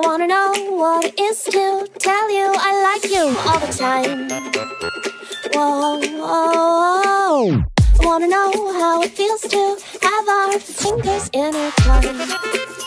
wanna know what it is to tell you I like you all the time. Whoa, whoa, whoa. I wanna know how it feels to have our fingers intertwined.